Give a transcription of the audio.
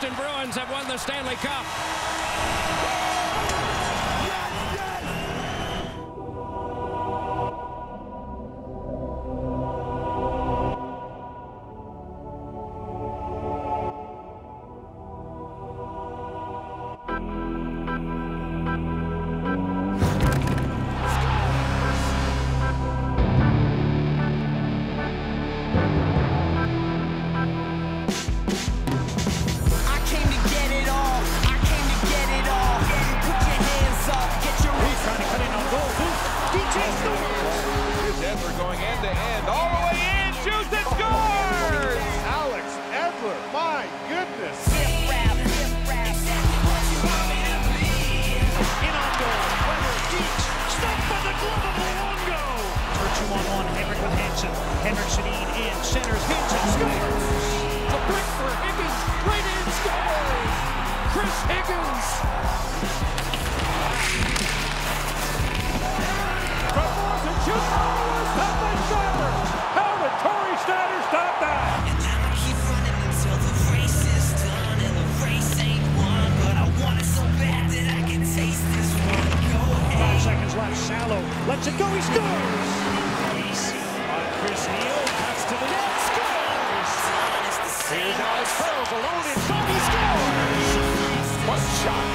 Boston Bruins have won the Stanley Cup. Edler going end-to-end, all the way in, shoots and scores! Alex Edler, my goodness! In on goal, Weber, Deach, stopped by the glove of Luongo! For 2-on-1, Henrik with Hansen. Henrik Sedin in, centers, Hansen scores! The brick for Higgins, right in, scores! Chris Higgins! How did Torrey Snyder stop that? And I'ma keep running until the race is done. And the race ain't won, but I want it so bad that I can taste this one. Go ahead. 5 seconds left, Salo lets it go, he scores! On Chris Neal, cuts to the net, scores! Here's Alex Pearl, alone inside, he scores! What shot!